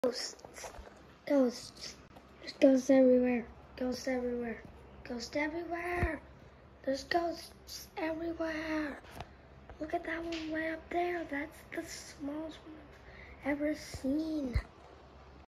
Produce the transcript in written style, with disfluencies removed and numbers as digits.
Ghosts. Ghosts. There's ghosts everywhere. Ghosts everywhere. Ghosts everywhere. There's ghosts everywhere. Look at that one way up there. That's the smallest one I've ever seen.